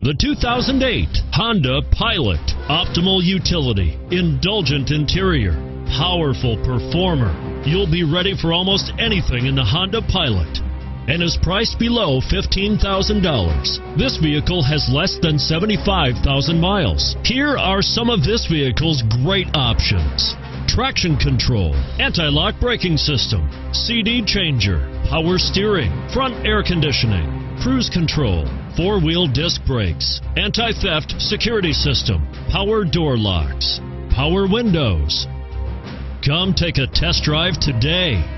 The 2008 Honda Pilot. Optimal utility, indulgent interior, powerful performer. You'll be ready for almost anything in the Honda Pilot and is priced below $15,000. This vehicle has less than 75,000 miles. Here are some of this vehicle's great options: traction control, anti-lock braking system, CD changer, power steering, front air conditioning, cruise control, four-wheel disc brakes, anti-theft security system, power door locks, power windows. Come take a test drive today.